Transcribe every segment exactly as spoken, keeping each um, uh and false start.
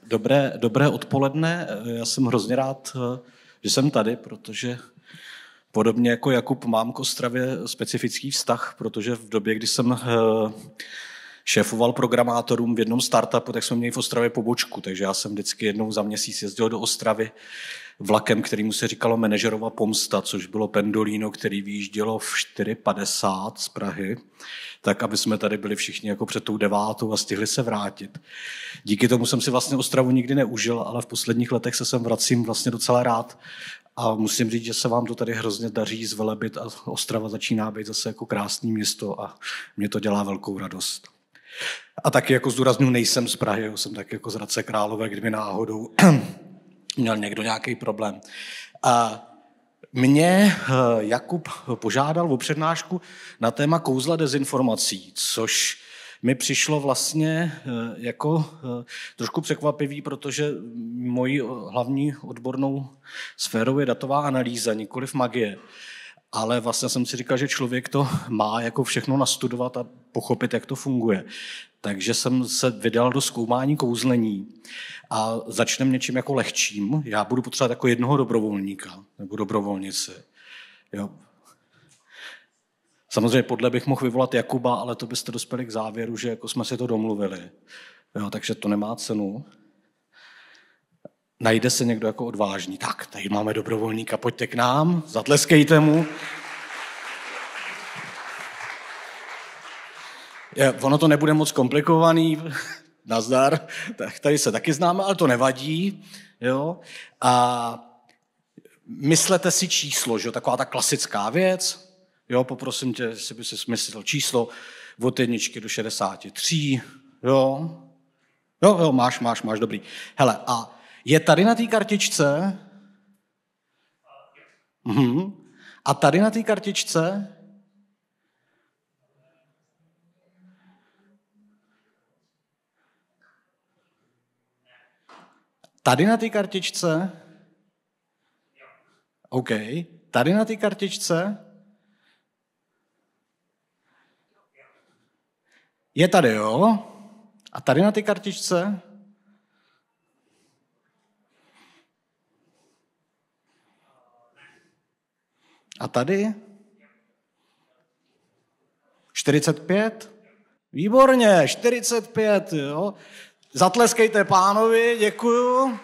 Dobré, dobré odpoledne. Já jsem hrozně rád, že jsem tady, protože podobně jako Jakub mám k Ostravě specifický vztah, protože v době, kdy jsem šéfoval programátorům v jednom startupu, tak jsme měli v Ostravě pobočku, takže já jsem vždycky jednou za měsíc jezdil do Ostravy vlakem, kterýmu se říkalo Manažerova pomsta, což bylo pendolino, který vyjíždělo v čtyři padesát z Prahy, tak aby jsme tady byli všichni jako před tou devátou a stihli se vrátit. Díky tomu jsem si vlastně Ostravu nikdy neužil, ale v posledních letech se sem vracím vlastně docela rád a musím říct, že se vám to tady hrozně daří zvelebit a Ostrava začíná být zase jako krásné město a mě to dělá velkou radost. A taky jako zdůraznuju, nejsem z Prahy, jsem taky jako z Hradce Králové, kdyby náhodou měl někdo nějaký problém. A mě Jakub požádal o přednášku na téma kouzla dezinformací, což mi přišlo vlastně jako trošku překvapivý, protože mojí hlavní odbornou sférou je datová analýza, nikoliv magie. Ale vlastně jsem si říkal, že člověk to má jako všechno nastudovat a pochopit, jak to funguje. Takže jsem se vydal do zkoumání kouzlení a začneme něčím jako lehčím. Já budu potřebovat jako jednoho dobrovolníka nebo dobrovolnici. Jo. Samozřejmě podle bych mohl vyvolat Jakuba, ale to byste dospěli k závěru, že jako jsme si to domluvili. Jo, takže to nemá cenu. Najde se někdo jako odvážný. Tak, tady máme dobrovolníka, pojďte k nám, zatleskejte mu. Je, ono to nebude moc komplikovaný, nazdar, tak tady se taky známe, ale to nevadí. Jo? A myslete si číslo, že? Taková ta klasická věc. Jo, poprosím tě, jestli by si myslel číslo od jedničky do šedesáti tří. Jo? Jo, jo, máš, máš, máš, dobrý. Hele, a je tady na té kartičce? Mhm. A tady na té kartičce? Tady na té kartičce? OK. Tady na té kartičce? Je tady, jo? A tady na té kartičce? A tady? čtyřicet pět? Výborně, čtyřicet pět, jo. Zatleskejte pánovi, děkuju. Um,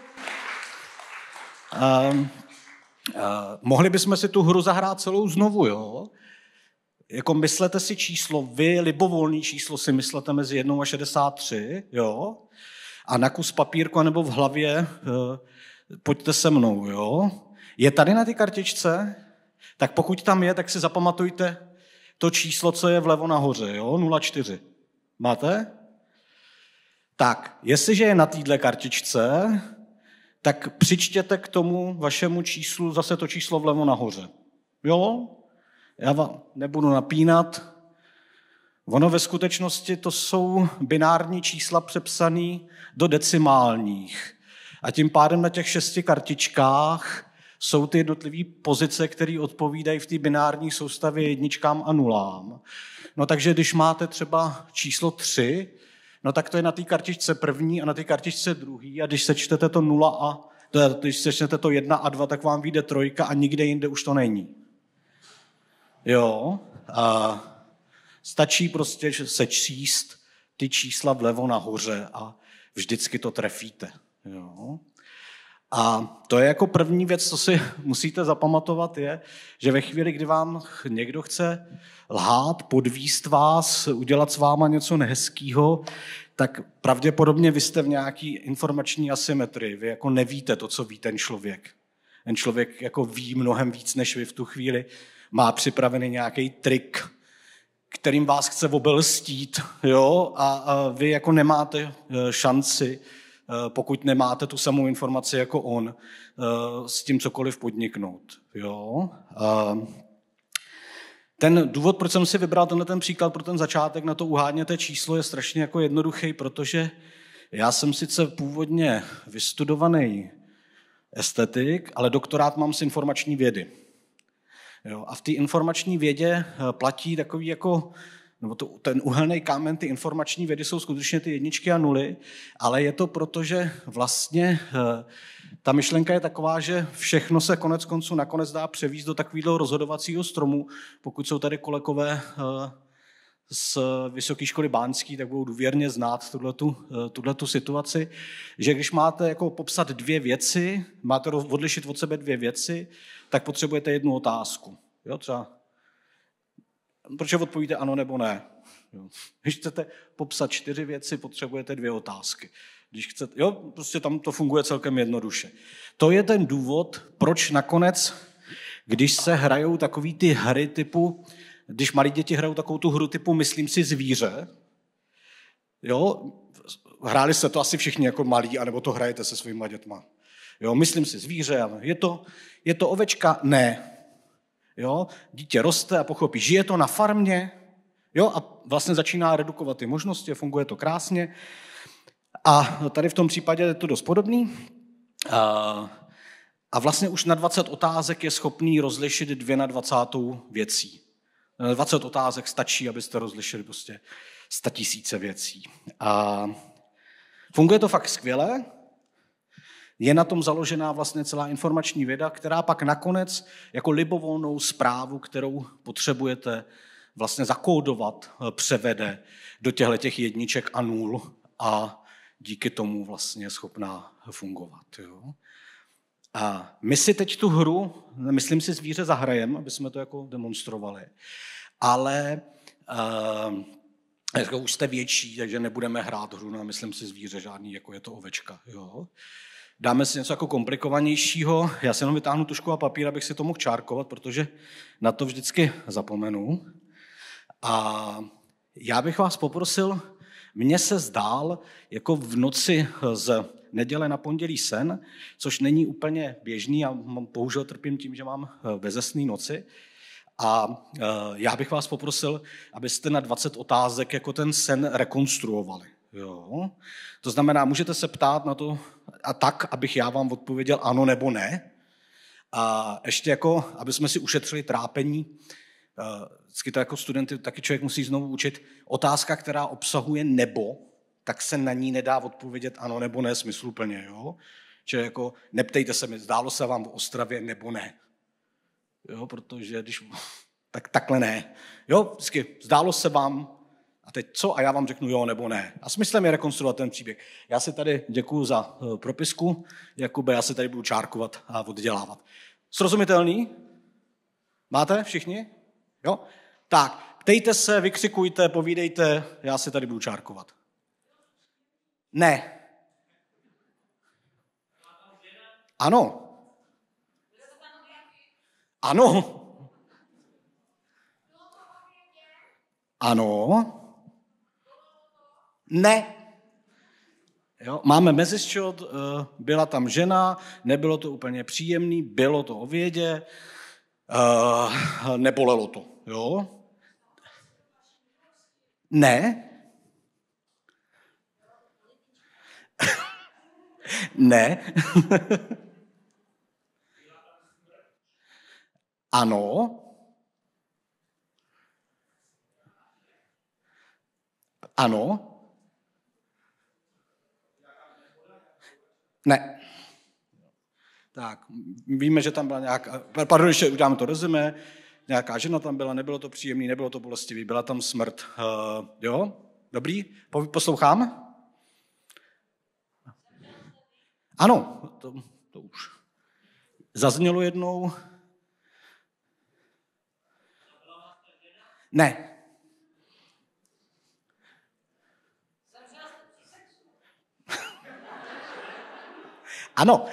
uh, mohli bychom si tu hru zahrát celou znovu, jo. Jako myslete si číslo, vy libovolný číslo si myslete mezi jednou a šedesát tři, jo. A na kus papírku nebo v hlavě uh, pojďte se mnou, jo. Je tady na té kartičce? Tak pokud tam je, tak si zapamatujte to číslo, co je vlevo nahoře, jo, nula čtyři. Máte? Tak, jestliže je na téhle kartičce, tak přičtěte k tomu vašemu číslu zase to číslo vlevo nahoře. Jo? Já vám nebudu napínat. Ono ve skutečnosti to jsou binární čísla přepsané do decimálních. A tím pádem na těch šesti kartičkách jsou ty jednotlivé pozice, které odpovídají v té binární soustavě jedničkám a nulám. No takže když máte třeba číslo tři, no tak to je na té kartičce první a na té kartičce druhý a když sečtete to nula a když sečtete to jedna a dva, tak vám vyjde trojka a nikde jinde už to není. Jo, a stačí prostě sečíst ty čísla vlevo nahoře a vždycky to trefíte. Jo. A to je jako první věc, co si musíte zapamatovat, je, že ve chvíli, kdy vám někdo chce lhát, podvíst vás, udělat s váma něco nehezkýho, tak pravděpodobně vy jste v nějaký informační asymetrii. Vy jako nevíte to, co ví ten člověk. Ten člověk jako ví mnohem víc než vy v tu chvíli. Má připravený nějaký trik, kterým vás chce obelstít, jo? A, a vy jako nemáte šanci, pokud nemáte tu samou informaci jako on, s tím cokoliv podniknout. Jo? Ten důvod, proč jsem si vybral tenhle ten příklad pro ten začátek na to uháněté číslo, je strašně jako jednoduchý, protože já jsem sice původně vystudovaný estetik, ale doktorát mám z informační vědy. Jo? A v té informační vědě platí takový jako nebo to, ten uhelný kámen, ty informační vědy jsou skutečně ty jedničky a nuly, ale je to proto, že vlastně ta myšlenka je taková, že všechno se konec konců nakonec dá převízt do takového rozhodovacího stromu. Pokud jsou tady kolegové z Vysoké školy báňské, tak budou důvěrně znát tuhletu situaci, že když máte jako popsat dvě věci, máte odlišit od sebe dvě věci, tak potřebujete jednu otázku. Jo, třeba, proč odpovíte ano nebo ne? Jo. Když chcete popsat čtyři věci, potřebujete dvě otázky. Když chcete, jo, prostě tam to funguje celkem jednoduše. To je ten důvod, proč nakonec, když se hrajou takový ty hry typu, když malí děti hrajou takovou tu hru typu myslím si zvíře, jo, hráli jste to asi všichni jako malí, anebo to hrajete se svýma dětma. Jo, myslím si zvíře, je to, je to ovečka? Ne. Jo, dítě roste a pochopí, žije to na farmě, jo, a vlastně začíná redukovat ty možnosti, funguje to krásně. A tady v tom případě je to dost podobný. A, a vlastně už na dvacet otázek je schopný rozlišit dvě na dvacátou věcí. Na dvacet otázek stačí, abyste rozlišili prostě statisíce věcí. A funguje to fakt skvěle. Je na tom založená vlastně celá informační věda, která pak nakonec jako libovolnou zprávu, kterou potřebujete vlastně zakódovat, převede do těchto jedniček a nul a díky tomu vlastně je schopná fungovat. Jo. A my si teď tu hru, myslím si zvíře zahrajeme, aby jsme to jako demonstrovali, ale uh, už jste větší, takže nebudeme hrát hru na myslím si zvíře žádný, jako je to ovečka. Jo. Dáme si něco jako komplikovanějšího. Já si jenom vytáhnu tužku a papír, abych si to mohl čárkovat, protože na to vždycky zapomenu. A já bych vás poprosil, mně se zdál jako v noci z neděle na pondělí sen, což není úplně běžný, já bohužel trpím tím, že mám bezesný noci. A já bych vás poprosil, abyste na dvacet otázek jako ten sen rekonstruovali. Jo. To znamená, můžete se ptát na to a tak, abych já vám odpověděl ano nebo ne. A ještě jako, aby jsme si ušetřili trápení, vždycky to jako studenty taky člověk musí znovu učit, otázka, která obsahuje nebo, tak se na ní nedá odpovědět ano nebo ne smysluplně. Jo? Čili jako neptejte se mi, zdálo se vám v Ostravě nebo ne. Jo, protože když, tak takhle ne. Jo, vždycky zdálo se vám, a teď co? A já vám řeknu jo nebo ne. A smyslem je rekonstruovat ten příběh. Já si tady děkuju za uh, propisku, Jakube, já si tady budu čárkovat a oddělávat. Srozumitelný? Máte všichni? Jo? Tak, ptejte se, vykřikujte, povídejte, já si tady budu čárkovat. Ne. Ano. Ano. Ano. Ne. Jo, máme mezišťot, byla tam žena, nebylo to úplně příjemný, bylo to o vědě, nebolelo to. Jo? Ne. Ne. Ano. Ano. Ne. Tak, víme, že tam byla nějaká, pardon, ještě uděláme to rezime, nějaká žena tam byla, nebylo to příjemný, nebylo to bolestivý, byla tam smrt. Uh, jo? Dobrý? Poslouchám? Ano, to, to už zaznělo jednou. Ne. Ano.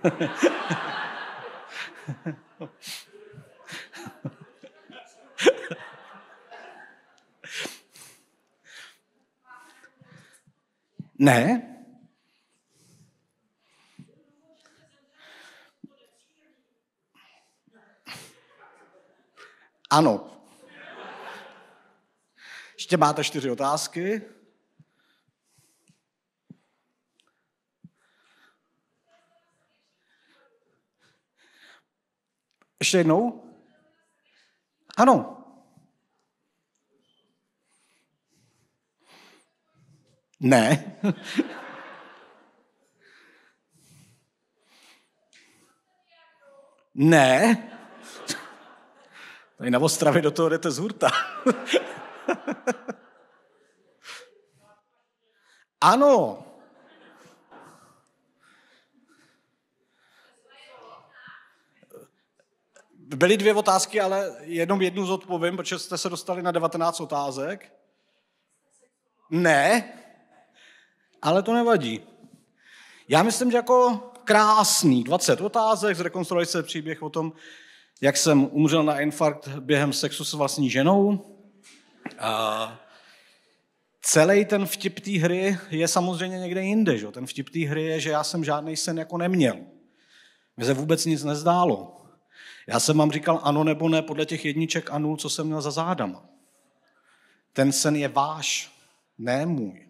Ne. Ano. Ještě máte čtyři otázky. Ještě jednou? Ano. Ne. Ne. Tady na Ostravě do toho jdete z hurta. Ano. Byly dvě otázky, ale jenom jednu zodpovím, protože jste se dostali na devatenáct otázek. Ne, ale to nevadí. Já myslím, že jako krásný dvacet otázek, zrekonstruovali se příběh o tom, jak jsem umřel na infarkt během sexu s vlastní ženou. A celý ten vtip té hry je samozřejmě někde jinde. Že? Ten vtip té hry je, že já jsem žádný sen jako neměl. Mně se vůbec nic nezdálo. Já jsem vám říkal ano nebo ne podle těch jedniček a nul, co jsem měl za zádama. Ten sen je váš, ne můj.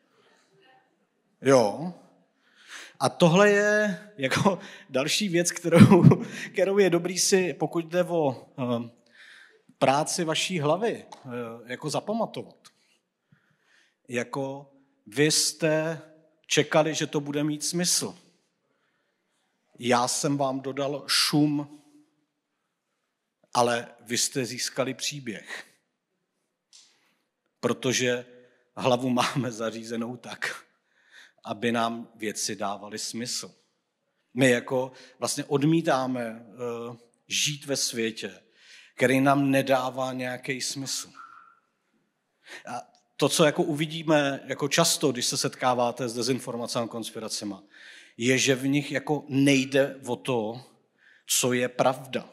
Jo. A tohle je jako další věc, kterou, kterou je dobrý si, pokud jde o uh, práci vaší hlavy, uh, jako zapamatovat. Jako vy jste čekali, že to bude mít smysl. Já jsem vám dodal šum, ale vy jste získali příběh. Protože hlavu máme zařízenou tak, aby nám věci dávaly smysl. My jako vlastně odmítáme uh, žít ve světě, který nám nedává nějaký smysl. A to, co jako uvidíme jako často, když se setkáváte s dezinformacemi a konspiracemi, je, že v nich jako nejde o to, co je pravda.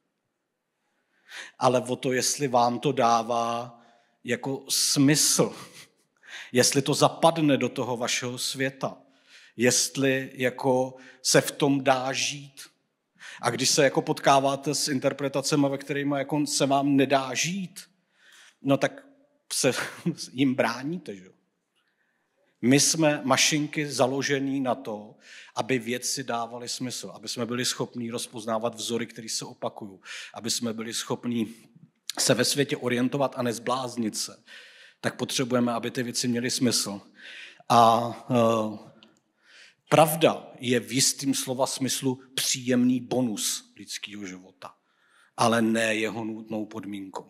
Ale o to, jestli vám to dává jako smysl. Jestli to zapadne do toho vašeho světa. Jestli jako se v tom dá žít. A když se jako potkáváte s interpretacemi, ve kterými jako se vám nedá žít, no tak se jim bráníte. Že? My jsme mašinky založený na to, aby věci dávaly smysl, aby jsme byli schopní rozpoznávat vzory, které se opakují, aby jsme byli schopní se ve světě orientovat a nezbláznit se, tak potřebujeme, aby ty věci měly smysl. A uh, pravda je v jistým slova smyslu příjemný bonus lidského života, ale ne jeho nutnou podmínkou.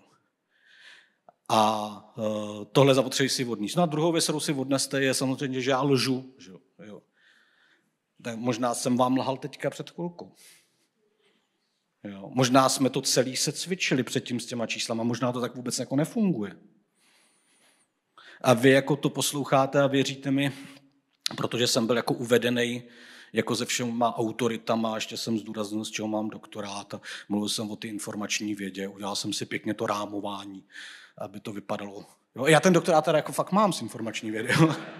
A uh, tohle zapotřebí si odníst. No a druhou věc, kterou si odneste, je samozřejmě, že já lžu. Že jo. Tak možná jsem vám lhal teďka před chvilkou. Jo. Možná jsme to celý se cvičili předtím s těma číslama, možná to tak vůbec jako nefunguje. A vy jako to posloucháte a věříte mi, protože jsem byl jako uvedený jako se všema autoritama, ještě jsem zdůraznil, z čeho mám doktorát a mluvil jsem o ty informační vědě, udělal jsem si pěkně to rámování, aby to vypadalo. Jo, já ten doktorát teda jako fakt mám z informační vědy.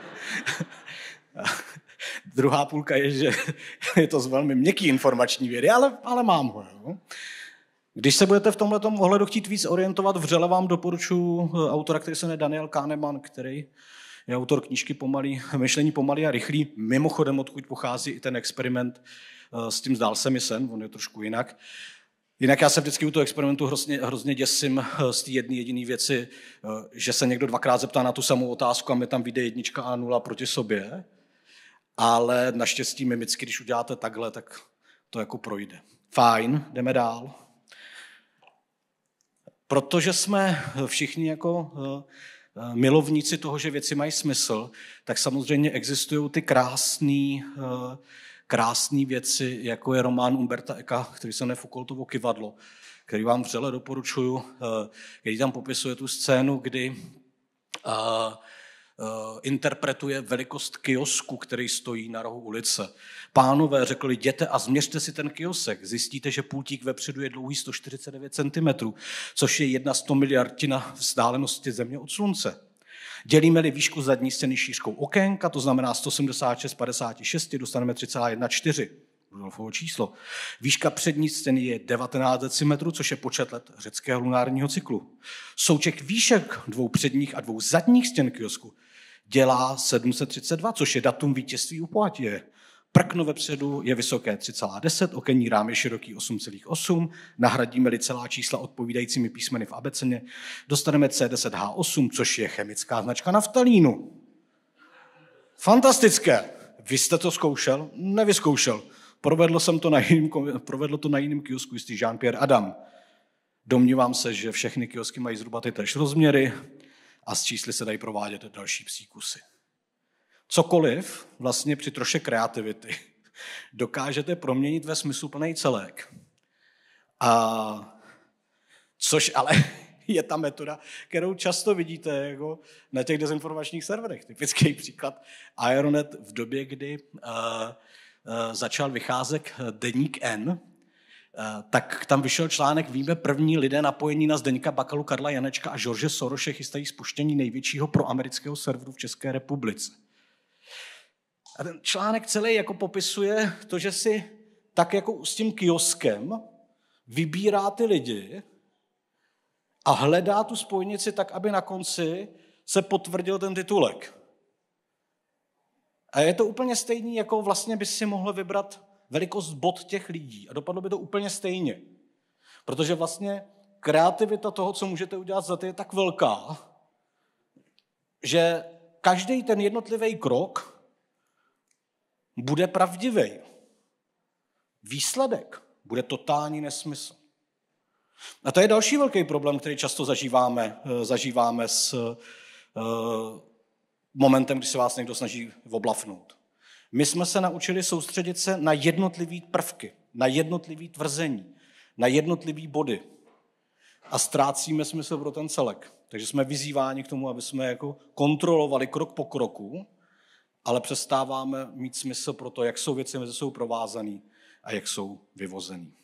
Druhá půlka je, že je to z velmi měkký informační vědy, ale, ale mám ho. Jo. Když se budete v tomhletom ohledu chtít víc orientovat, vřele vám doporučuji autora, který se jmenuje Daniel Kahneman, který je autor knížky Pomalý, Myšlení pomalý a rychlý. Mimochodem, odkud pochází i ten experiment s tím Zdál se mi sen, on je trošku jinak. Jinak já se vždycky u toho experimentu hrozně, hrozně děsím z té jedné jediné věci, že se někdo dvakrát zeptá na tu samou otázku a mi tam vyjde jednička a nula proti sobě. Ale naštěstí mimicky, když uděláte takhle, tak to jako projde. Fajn, jdeme dál. Protože jsme všichni jako milovníci toho, že věci mají smysl, tak samozřejmě existují ty krásné krásné věci, jako je román Umberta Ecka, který se jmenuje Foucaultovo kyvadlo, který vám vřele doporučuju, který tam popisuje tu scénu, kdy Uh, interpretuje velikost kiosku, který stojí na rohu ulice. Pánové řekli, jděte a změřte si ten kiosek. Zjistíte, že pultík vepředu je dlouhý sto čtyřicet devět centimetrů, což je jedna sto miliardina vzdálenosti Země od Slunce. Dělíme-li výšku zadní stěny šířkou okénka, to znamená sto sedmdesát šest padesát šest, dostaneme tři celá čtrnáct. Rudolfovo číslo. Výška přední stěny je devatenáct decimetrů, což je počet let řeckého lunárního cyklu. Součet výšek dvou předních a dvou zadních stěn kiosku dělá sedm set třicet dva, což je datum vítězství u Poitiers. Prkno vepředu je vysoké tři celá deset, okenní rám je široký osm celá osm, nahradíme-li celá čísla odpovídajícími písmeny v abeceně, dostaneme C deset H osm, což je chemická značka naftalínu. Fantastické. Vy jste to zkoušel? Nevyzkoušel. Provedlo jsem to na jiným, provedlo to na jiném kiosku, jistý Jean-Pierre Adam. Domnívám se, že všechny kiosky mají zhruba ty též rozměry a s čísly se dají provádět další psí kusy. Cokoliv vlastně při troše kreativity dokážete proměnit ve smysluplný celek. A což ale je ta metoda, kterou často vidíte jako na těch dezinformačních serverech. Typický příklad Aeronet v době, kdy uh, uh, začal vycházet deník N, uh, tak tam vyšel článek Víme první lidé napojení na Zdeňka Bakalu, Karla Janečka a George Sorose chystají spuštění největšího proamerického serveru v České republice. A ten článek celý jako popisuje to, že si tak jako s tím kioskem vybírá ty lidi a hledá tu spojnici tak, aby na konci se potvrdil ten titulek. A je to úplně stejný, jako vlastně by si mohl vybrat velikost bod těch lidí. A dopadlo by to úplně stejně. Protože vlastně kreativita toho, co můžete udělat za ty, je tak velká, že každý ten jednotlivý krok bude pravdivý. Výsledek bude totální nesmysl. A to je další velký problém, který často zažíváme, zažíváme s uh, momentem, kdy se vás někdo snaží oblafnout. My jsme se naučili soustředit se na jednotlivý prvky, na jednotlivý tvrzení, na jednotlivý body a ztrácíme smysl pro ten celek. Takže jsme vyzýváni k tomu, aby jsme jako kontrolovali krok po kroku, ale přestáváme mít smysl pro to, jak jsou věci mezi sebou provázaný a jak jsou vyvozený.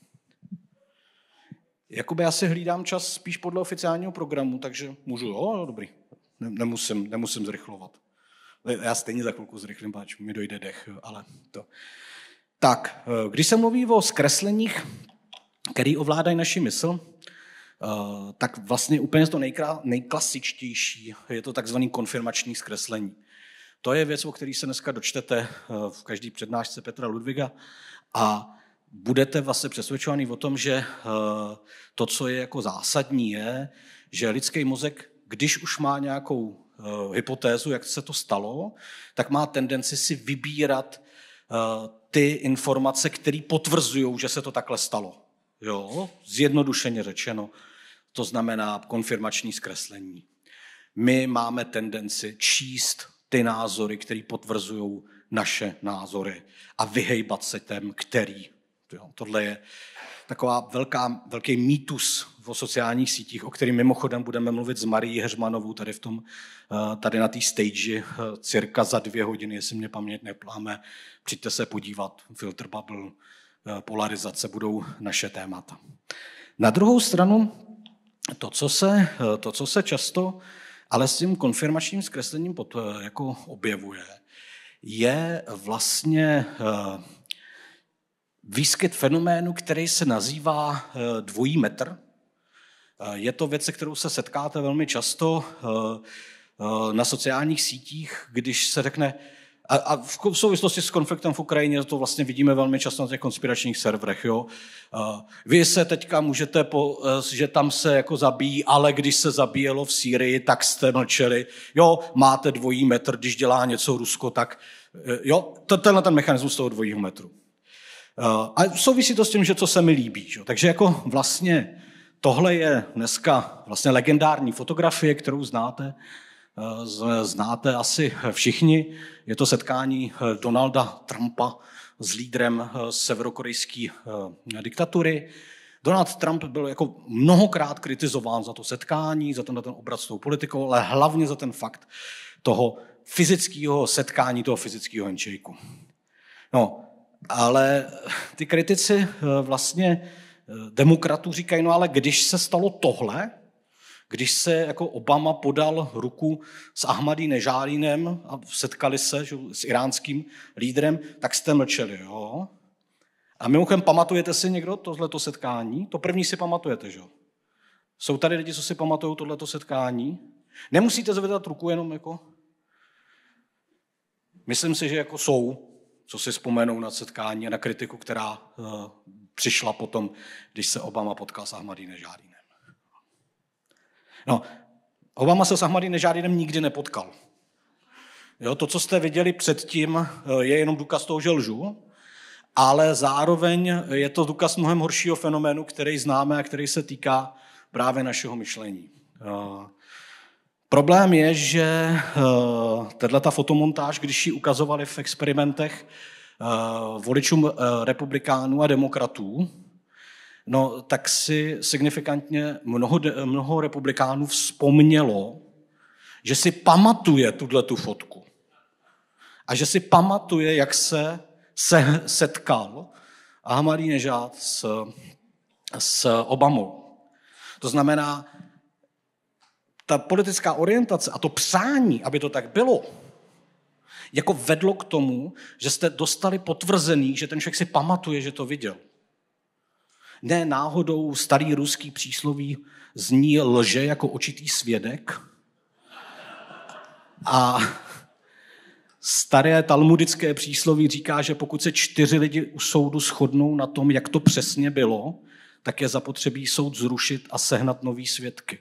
Jakoby já si hlídám čas spíš podle oficiálního programu, takže můžu, jo, dobrý, nemusím, nemusím zrychlovat. Já stejně za chvilku zrychlím, páč mi dojde dech, ale to. Tak, když se mluví o zkresleních, který ovládají naši mysl, tak vlastně úplně to nejklasičtější je to takzvaný konfirmační zkreslení. To je věc, o který se dneska dočtete v každé přednášce Petra Ludwiga a budete vlastně přesvědčovaný o tom, že to, co je jako zásadní, je, že lidský mozek, když už má nějakou hypotézu, jak se to stalo, tak má tendenci si vybírat ty informace, které potvrzují, že se to takhle stalo. Jo? Zjednodušeně řečeno, to znamená konfirmační zkreslení. My máme tendenci číst ty názory, které potvrzují naše názory a vyhejbat se těm, který. Jo, tohle je taková velká, velký mýtus o sociálních sítích, o kterém mimochodem budeme mluvit s Marií Heřmanovou tady, v tom, tady na té stage cirka za dvě hodiny, jestli mě paměť nepláme. Přijďte se podívat, filter bubble, polarizace budou naše témata. Na druhou stranu, to, co se, to, co se často ale s tím konfirmačním zkreslením pod, jako objevuje, je vlastně výskyt fenoménu, který se nazývá dvojí metr. Je to věc, se kterou se setkáte velmi často na sociálních sítích, když se řekne, a v souvislosti s konfliktem v Ukrajině to vlastně vidíme velmi často na těch konspiračních serverech. Jo? Vy se teďka můžete, po, že tam se jako zabíjí, ale když se zabíjelo v Sýrii, tak jste mlčeli. Jo, máte dvojí metr, když dělá něco Rusko, tak jo, tenhle ten mechanismus toho dvojího metru. A souvisí to s tím, že co se mi líbí. Že? Takže jako vlastně tohle je dneska vlastně legendární fotografie, kterou znáte. Znáte asi všichni. Je to setkání Donalda Trumpa s lídrem severokorejské diktatury. Donald Trump byl jako mnohokrát kritizován za to setkání, za ten, ten obrat s tou politikou, ale hlavně za ten fakt toho fyzického setkání, toho fyzického handshakeu. No, ale ty kritici vlastně demokratů říkají, no ale když se stalo tohle, když se jako Obama podal ruku s Ahmadinejadinem a setkali se že, s iránským lídrem, tak jste mlčeli, jo? A mimochodem, pamatujete si někdo tohleto setkání? To první si pamatujete, že jo? Jsou tady lidi, co si pamatují tohleto setkání? Nemusíte zvedat ruku jenom jako... Myslím si, že jako jsou, co si vzpomenou na setkání a na kritiku, která uh, přišla potom, když se Obama potkal s Ahmadinejadinem. No, Obama se s Ahmadinejadinem nikdy nepotkal. Jo, to, co jste viděli předtím, je jenom důkaz toho, že lžu, ale zároveň je to důkaz mnohem horšího fenoménu, který známe a který se týká právě našeho myšlení. Problém je, že tato fotomontáž, když ji ukazovali v experimentech voličům republikánů a demokratů, no, tak si signifikantně mnoho, mnoho republikánů vzpomnělo, že si pamatuje tuto fotku. A že si pamatuje, jak se, se setkal Ahmadinejad s, s Obamou. To znamená, ta politická orientace a to přání, aby to tak bylo, jako vedlo k tomu, že jste dostali potvrzený, že ten člověk si pamatuje, že to viděl. Ne náhodou starý ruský přísloví zní lže jako očitý svědek. A staré talmudické přísloví říká, že pokud se čtyři lidi u soudu shodnou na tom, jak to přesně bylo, tak je zapotřebí soud zrušit a sehnat nový svědky.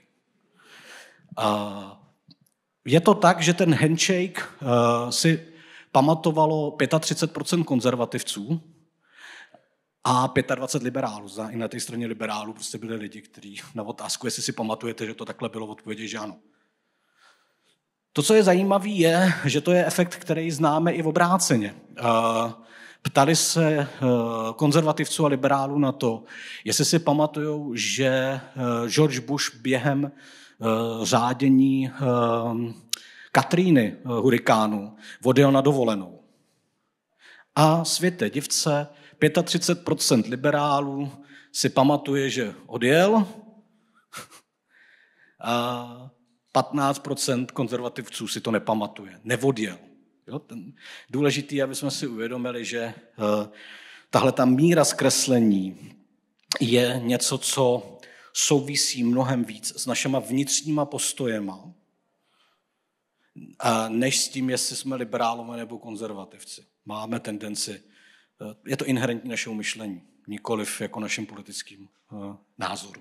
Je to tak, že ten handshake si pamatovalo třicet pět procent konzervativců a dvacet pět liberálů. I na té straně liberálů prostě byli lidi, kteří na otázku, jestli si pamatujete, že to takhle bylo, odpověděli, že ano. To, co je zajímavé, je, že to je efekt, který známe i v obráceně. Ptali se konzervativců a liberálů na to, jestli si pamatujou, že George Bush během řádění Katriny hurikánu odjel na dovolenou. A světe divce, třicet pět procent liberálů si pamatuje, že odjel, a patnáct procent konzervativců si to nepamatuje, neodjel. Jo, ten důležitý je, aby jsme si uvědomili, že uh, tahle ta míra zkreslení je něco, co souvisí mnohem víc s našima vnitřníma postojema, a než s tím, jestli jsme liberálové nebo konzervativci. Máme tendenci, uh, je to inherentní našemu myšlení, nikoliv jako našim politickým uh, názorům.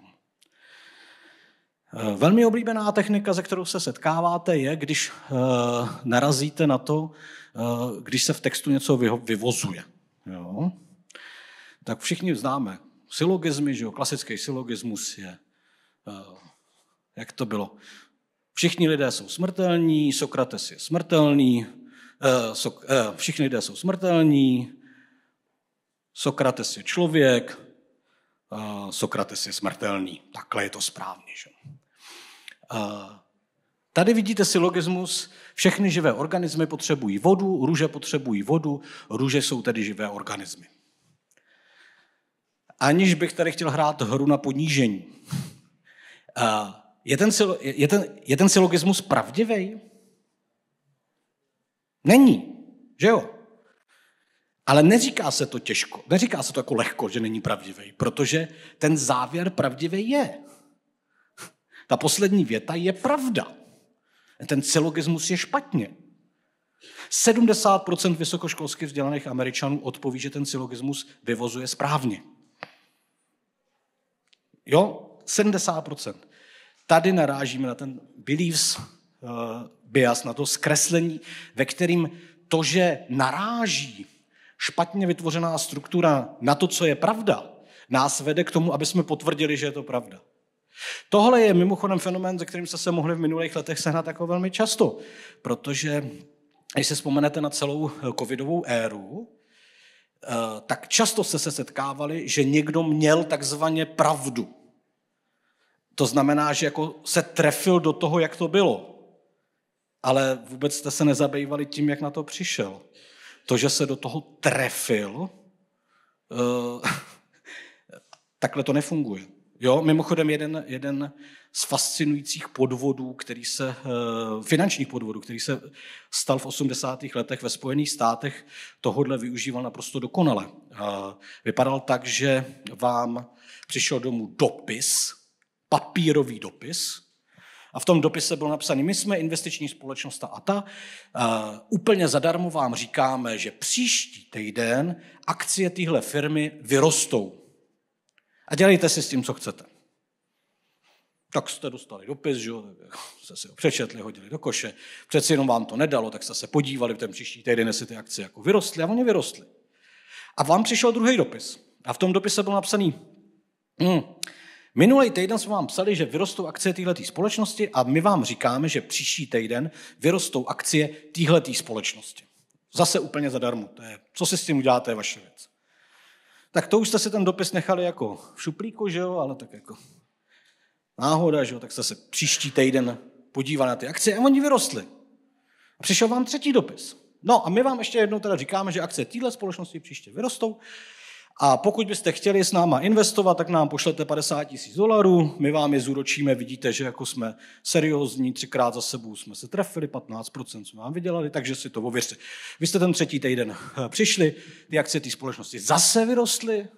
Velmi oblíbená technika, se kterou se setkáváte, je, když uh, narazíte na to, uh, když se v textu něco vyho- vyvozuje. Jo? Tak všichni známe sylogizmy, že jo? Klasický sylogismus je, uh, jak to bylo, všichni lidé jsou smrtelní, Sokrates je smrtelný, uh, so, uh, všichni lidé jsou smrtelní, Sokrates je člověk, uh, Sokrates je smrtelný. Takhle je to správně, že? Uh, tady vidíte sylogismus, všechny živé organismy potřebují vodu, růže potřebují vodu, růže jsou tedy živé organismy. Aniž bych tady chtěl hrát hru na ponížení. Uh, je, ten, je, ten, je ten sylogismus pravdivý? Není, že jo? Ale neříká se to těžko, neříká se to jako lehko, že není pravdivý, protože ten závěr pravdivý je. Ta poslední věta je pravda. Ten sylogismus je špatně. sedmdesát procent vysokoškolsky vzdělaných Američanů odpoví, že ten sylogismus vyvozuje správně. Jo, sedmdesát procent. Tady narážíme na ten beliefs uh, bias, na to zkreslení, ve kterým to, že naráží špatně vytvořená struktura na to, co je pravda, nás vede k tomu, aby jsme potvrdili, že je to pravda. Tohle je mimochodem fenomén, se kterým jste se mohli v minulých letech sehnat jako velmi často, protože když si vzpomenete na celou covidovou éru, tak často jste se setkávali, že někdo měl takzvaně pravdu. To znamená, že jako se trefil do toho, jak to bylo, ale vůbec jste se nezabývali tím, jak na to přišel. To, že se do toho trefil, takhle to nefunguje. Jo, mimochodem jeden, jeden z fascinujících podvodů, který se, finančních podvodů, který se stal v osmdesátých letech ve Spojených státech, tohodle využíval naprosto dokonale. Vypadal tak, že vám přišel domů dopis, papírový dopis, a v tom dopise bylo napsané, my jsme investiční společnost a ta, a úplně zadarmo vám říkáme, že příští týden akcie téhle firmy vyrostou. A dělejte si s tím, co chcete. Tak jste dostali dopis, že jo, jste si ho přečetli, hodili do koše, přeci jenom vám to nedalo, tak jste se podívali v ten příští týden, jestli ty akcie jako vyrostly a oni vyrostly. A vám přišel druhý dopis. A v tom dopise byl napsaný, hm, minulý týden jsme vám psali, že vyrostou akcie téhletý společnosti a my vám říkáme, že příští týden vyrostou akcie téhletý společnosti. Zase úplně zadarmo. To je, co si s tím uděláte, je vaše věc. Tak to už jste si ten dopis nechali jako v šuplíku, že jo, ale tak jako náhoda, že jo, tak jste se příští týden podívali na ty akcie a oni vyrostly. A přišel vám třetí dopis. No a my vám ještě jednou teda říkáme, že akcie téhle společnosti příště vyrostou a pokud byste chtěli s náma investovat, tak nám pošlete padesát tisíc dolarů, my vám je zúročíme, vidíte, že jako jsme seriózní, třikrát za sebou jsme se trefili, patnáct procent jsme vám vydělali, takže si to ověřte. Vy jste ten třetí týden přišli, ty akcie té společnosti zase vyrostly,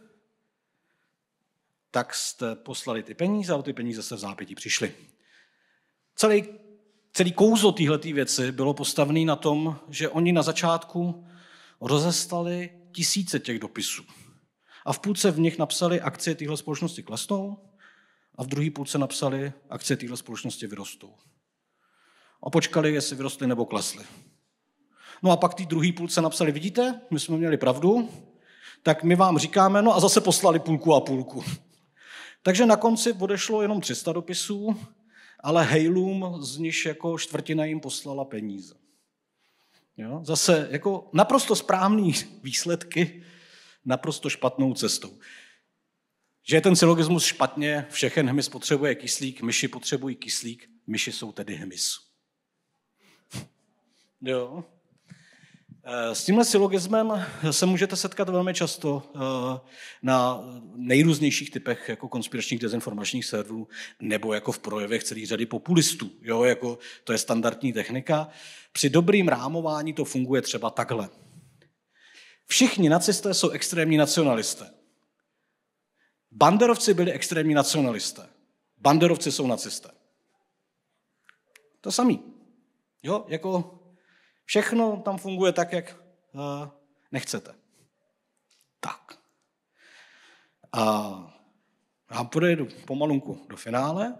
tak jste poslali ty peníze a ty peníze se v zápětí přišly. Celý, celý kouzlo téhleté věci bylo postavené na tom, že oni na začátku rozeslali tisíce těch dopisů. A v půlce v nich napsali, akcie téhle společnosti klesnou a v druhé půlce napsali, akcie téhle společnosti vyrostou. A počkali, jestli vyrostly nebo klesly. No a pak té druhé půlce napsali, vidíte, my jsme měli pravdu, tak my vám říkáme, no a zase poslali půlku a půlku. Takže na konci odešlo jenom tři sta dopisů, ale hejlům z nich jako čtvrtina jim poslala peníze. Jo? Zase jako naprosto správný výsledky, naprosto špatnou cestou. Že je ten syllogismus špatně, všechen hmyz potřebuje kyslík, myši potřebují kyslík, myši jsou tedy hmyz. Jo. S tímhle syllogismem se můžete setkat velmi často na nejrůznějších typech jako konspiračních dezinformačních serverů nebo jako v projevech celé řady populistů. Jo, jako to je standardní technika. Při dobrým rámování to funguje třeba takhle. Všichni nacisté jsou extrémní nacionalisté. Banderovci byli extrémní nacionalisté. Banderovci jsou nacisté. To samý. Jo, jako všechno tam funguje tak, jak uh, nechcete. Tak. A já půjdu pomalunku do finále.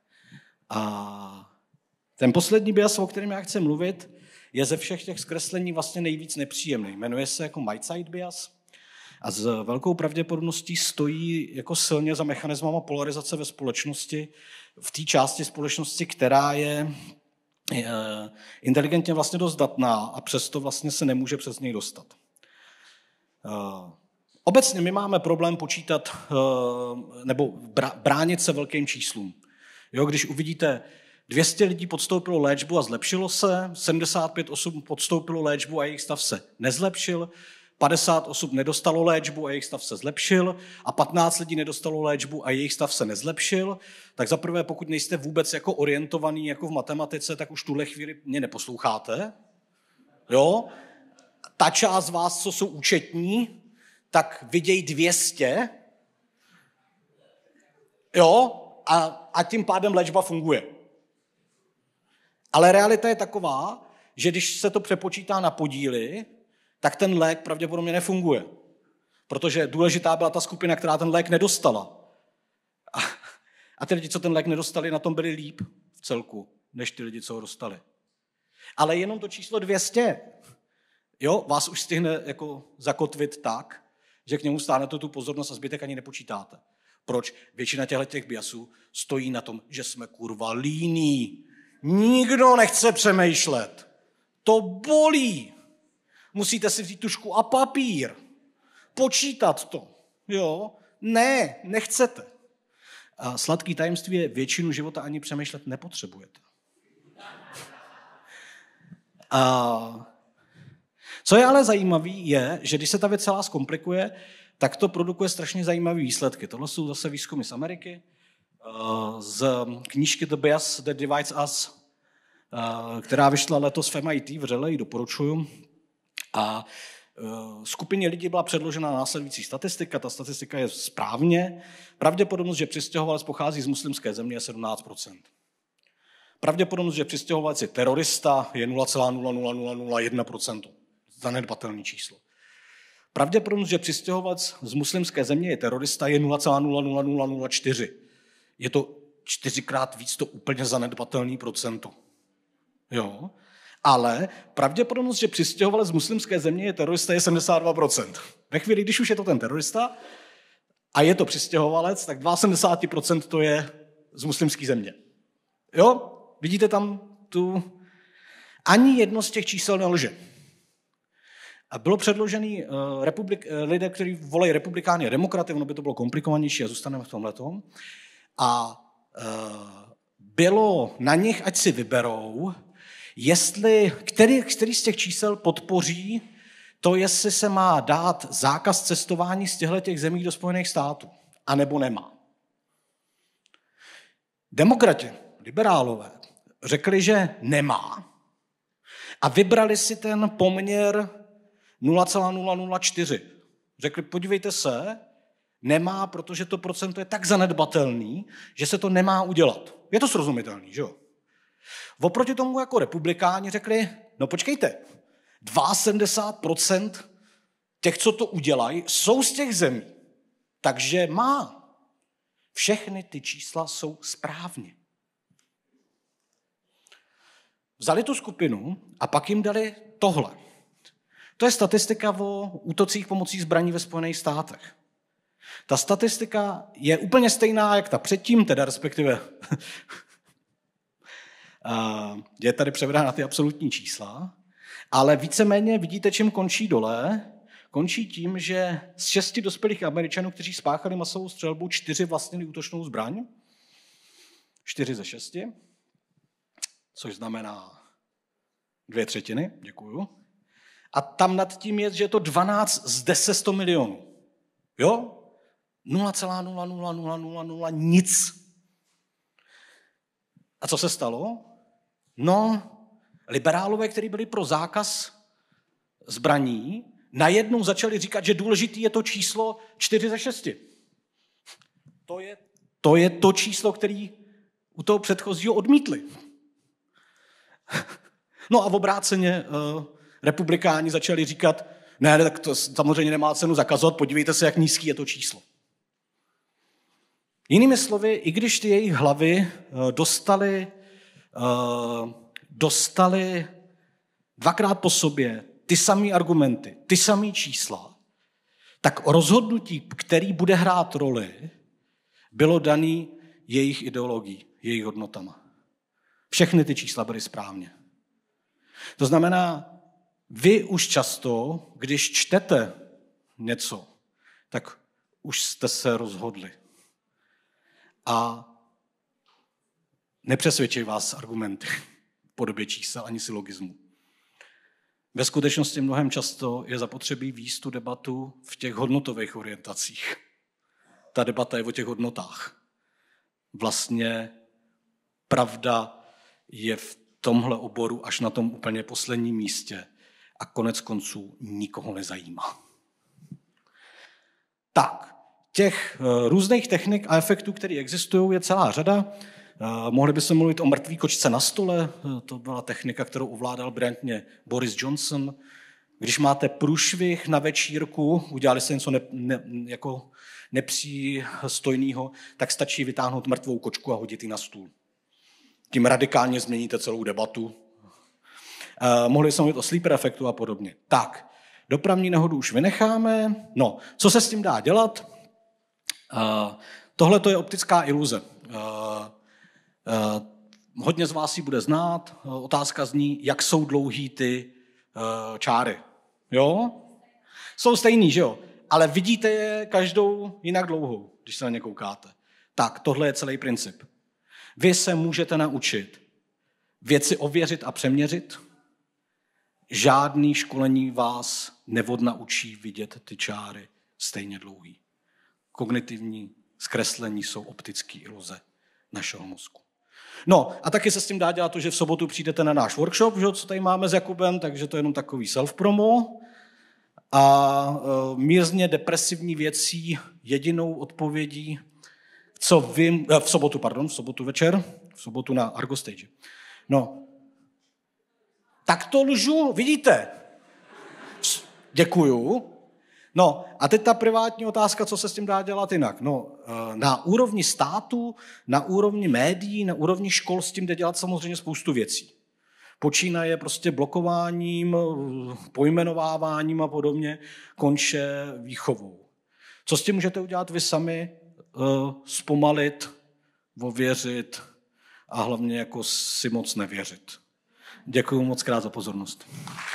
A ten poslední bias, o kterém já chci mluvit, je ze všech těch zkreslení vlastně nejvíc nepříjemný. Jmenuje se jako Whiteside bias a s velkou pravděpodobností stojí jako silně za mechanismama polarizace ve společnosti, v té části společnosti, která je inteligentně vlastně dost datná a přesto vlastně se nemůže přes něj dostat. Obecně my máme problém počítat nebo bránit se velkým číslům. Jo, když uvidíte, dvě stě lidí podstoupilo léčbu a zlepšilo se, sedmdesát pět osob podstoupilo léčbu a jejich stav se nezlepšil, padesát osob nedostalo léčbu a jejich stav se zlepšil a patnáct lidí nedostalo léčbu a jejich stav se nezlepšil, tak zaprvé, pokud nejste vůbec jako orientovaný jako v matematice, tak už tuhle chvíli mě neposloucháte. Jo? Ta část z vás, co jsou účetní, tak vidějí dvě stě, jo? A, a tím pádem léčba funguje. Ale realita je taková, že když se to přepočítá na podíly, tak ten lék pravděpodobně nefunguje. Protože důležitá byla ta skupina, která ten lék nedostala. A, a ty lidi, co ten lék nedostali, na tom byli líp v celku, než ty lidi, co ho dostali. Ale jenom to číslo dvě stě, jo, vás už stihne jako zakotvit tak, že k němu stánete tu pozornost a zbytek ani nepočítáte. Proč? Většina těchto biasů stojí na tom, že jsme kurva líní. Nikdo nechce přemýšlet. To bolí. Musíte si vzít tužku a papír. Počítat to. Jo? Ne, nechcete. A sladký tajemství je, většinu života ani přemýšlet nepotřebujete. A co je ale zajímavé, je, že když se ta věc celá zkomplikuje, tak to produkuje strašně zajímavé výsledky. Tohle jsou zase výzkumy z Ameriky, z knížky The Bias That Divides Us, která vyšla letos v M I T, vřele ji doporučuju. A skupině lidí byla předložena následující statistika, ta statistika je správně. Pravděpodobnost, že přistěhovalec pochází z muslimské země, je sedmnáct procent. Pravděpodobnost, že přistěhovalec je terorista, je nula celá nula nula nula nula jedna procent. Zanedbatelné číslo. Pravděpodobnost, že přistěhovalec z muslimské země je terorista, je nula celá nula nula nula nula čtyři. Je to čtyřikrát víc to úplně zanedbatelný procento. Jo? Ale pravděpodobnost, že přistěhovalec z muslimské země je terorista, je sedmdesát dva procent. Ve chvíli, když už je to ten terorista a je to přistěhovalec, tak sedmdesát dva procent to je z muslimské země. Jo? Vidíte tam tu... Ani jedno z těch čísel nelže. A bylo předložený uh, republik, uh, lidé, kteří volají republikány a demokraty, ono by to bylo komplikovanější a zůstaneme v tomhletom. A uh, bylo na nich, ať si vyberou, jestli, který, který z těch čísel podpoří to, jestli se má dát zákaz cestování z těchto zemí do Spojených států, anebo nemá. Demokrati, liberálové, řekli, že nemá a vybrali si ten poměr nula celá nula nula čtyři. Řekli, podívejte se, nemá, protože to procento je tak zanedbatelný, že se to nemá udělat. Je to srozumitelný, že jo? Oproti tomu jako republikáni řekli, no počkejte, sedmdesát dva procent těch, co to udělají, jsou z těch zemí. Takže má. Všechny ty čísla jsou správně. Vzali tu skupinu a pak jim dali tohle. To je statistika o útocích pomocí zbraní ve Spojených státech. Ta statistika je úplně stejná, jak ta předtím, teda respektive je tady převedána ty absolutní čísla, ale víceméně vidíte, čím končí dole. Končí tím, že z šesti dospělých Američanů, kteří spáchali masovou střelbu, čtyři vlastnili útočnou zbraň. Čtyři ze šesti, což znamená dvě třetiny, děkuju. A tam nad tím je, že je to dvanáct z deseti sto milionů. Jo? nula celá nula nula nula nula nula nic. A co se stalo? No, liberálové, kteří byli pro zákaz zbraní, najednou začali říkat, že důležitý je to číslo čtyři ze šesti. To je, to je to číslo, který u toho předchozího odmítli. No a v obráceně uh, republikáni začali říkat, ne, tak to samozřejmě nemá cenu zakazovat, podívejte se, jak nízký je to číslo. Jinými slovy, i když ty jejich hlavy uh, dostali, uh, dostali dvakrát po sobě ty samé argumenty, ty samé čísla, tak rozhodnutí, který bude hrát roli, bylo daný jejich ideologií, jejich hodnotama. Všechny ty čísla byly správně. To znamená, vy už často, když čtete něco, tak už jste se rozhodli. A nepřesvědčí vás argumenty v podobě čísel ani silogismu. Ve skutečnosti mnohem často je zapotřebí vést tu debatu v těch hodnotových orientacích. Ta debata je o těch hodnotách. Vlastně pravda je v tomhle oboru až na tom úplně posledním místě a konec konců nikoho nezajímá. Tak, těch různých technik a efektů, které existují, je celá řada. Mohli bychom mluvit o mrtvý kočce na stole, to byla technika, kterou ovládal brilantně Boris Johnson. Když máte průšvih na večírku, udělali se něco ne, ne, jako nepřístojného, tak stačí vytáhnout mrtvou kočku a hodit ji na stůl. Tím radikálně změníte celou debatu. Eh, mohli jsme mluvit o sleeper efektu a podobně. Tak, dopravní nehodu už vynecháme. No, co se s tím dá dělat? Eh, tohle to je optická iluze. Eh, eh, hodně z vás ji bude znát. Eh, otázka zní, jak jsou dlouhý ty eh, čáry. Jo? Jsou stejný, že jo? Ale vidíte je každou jinak dlouhou, když se na ně koukáte. Tak, tohle je celý princip. Vy se můžete naučit věci ověřit a přeměřit. Žádný školení vás neodnaučí vidět ty čáry stejně dlouhý. Kognitivní zkreslení jsou optické iluze našeho mozku. No a taky se s tím dá dělat to, že v sobotu přijdete na náš workshop, že, co tady máme s Jakubem, takže to je jenom takový self-promo. A e, mírně depresivní věcí jedinou odpovědí, co vím, v sobotu, pardon, v sobotu večer, v sobotu na Argo Stage. No, tak to lžu, vidíte? Děkuju. No a teď ta privátní otázka, co se s tím dá dělat jinak. No, na úrovni státu, na úrovni médií, na úrovni škol s tím jde dělat samozřejmě spoustu věcí. Počínaje prostě blokováním, pojmenováváním a podobně, konče výchovou. Co s tím můžete udělat vy sami? Zpomalit, ověřit a hlavně jako si moc nevěřit. Děkuji moc krát za pozornost.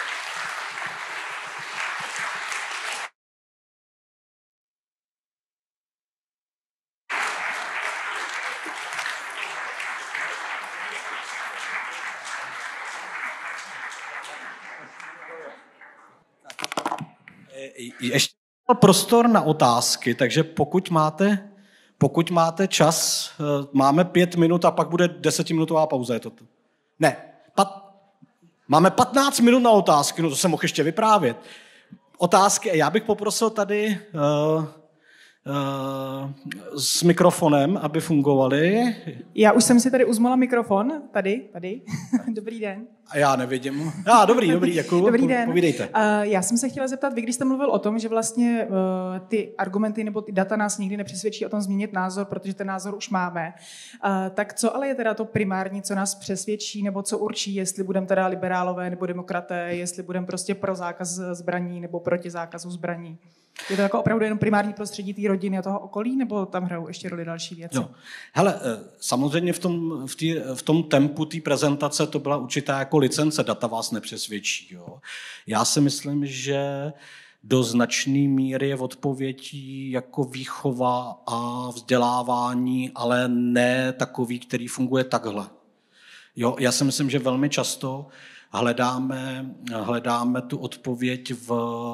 Ještě prostor na otázky, takže pokud máte, pokud máte čas, máme pět minut a pak bude desetiminutová pauza. Je to tu? Ne, pat, máme patnáct minut na otázky, no to jsem mohl ještě vyprávět. Otázky, já bych poprosil tady uh, uh, s mikrofonem, aby fungovaly. Já už jsem si tady uzmala mikrofon, tady, tady. Dobrý den. A já nevidím. Já, dobrý, dobrý, děkuju. Dobrý den. Povídejte. Uh, já jsem se chtěla zeptat, vy když jste mluvil o tom, že vlastně uh, ty argumenty nebo ty data nás nikdy nepřesvědčí o tom změnit názor, protože ten názor už máme, uh, tak co ale je teda to primární, co nás přesvědčí, nebo co určí, jestli budeme teda liberálové nebo demokraté, jestli budeme prostě pro zákaz zbraní nebo proti zákazu zbraní? Je to jako opravdu jenom primární prostředí té rodiny a toho okolí, nebo tam hrajou ještě roli další věci? No. Hele, samozřejmě v tom, v tý, v tom tempu té prezentace to byla určitá jako licence, data vás nepřesvědčí. Jo. Já si myslím, že do značné míry je odpovědí jako výchova a vzdělávání, ale ne takový, který funguje takhle. Jo, já si myslím, že velmi často hledáme, hledáme tu odpověď v